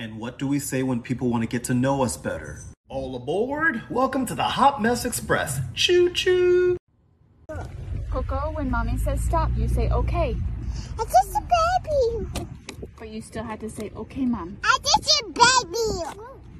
And what do we say when people want to get to know us better? All aboard! Welcome to the Hot Mess Express. Choo-choo! Coco, when mommy says stop, you say okay. It's just a baby. But you still had to say okay, mom. I just a baby.